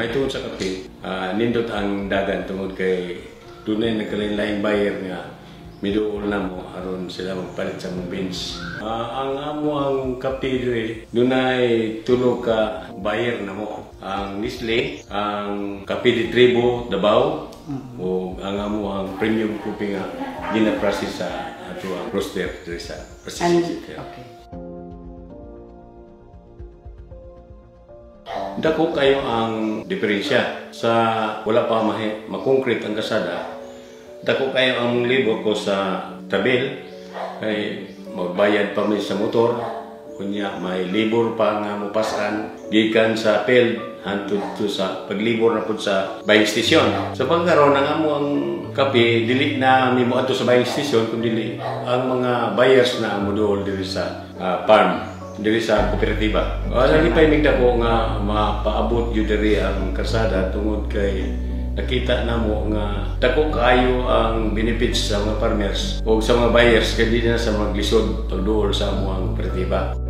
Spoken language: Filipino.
May tungod sa kape, nindot ang dagan tungod kay dunay nagkalain-laing buyer nga miduol na mo aron sila magpalit sa mong beans. Ang amo ang kape dunay tulo ka buyer na mo. Ang Nestle, ang Kape de Tribo Davao, o ang amo ang premium coffee nga gina-process sa ato ang roaster sa processing. Okay. Dako kayo ang diferensya sa wala pa makongkrete ang kasada. Dako kayo ang libor ko sa tabel kay magbayad pa mi sa motor kunya may libor pa nga mopasan gikan sa field hantud to sa paglibor na pud sa buying station. Sa pagkaron ang amo ang kape dili na mi moadto sa buying station kundi ang mga buyers na moduol diri sa farm diri sa kooperatiba. Wala ni pa migdako nga mapaabot gyud diri ang kasada tungod kay nakita namo nga dako kaayo ang benefits sa mga farmers o sa mga buyers kay di na sa maglisod pagduol sa amuang kooperatiba.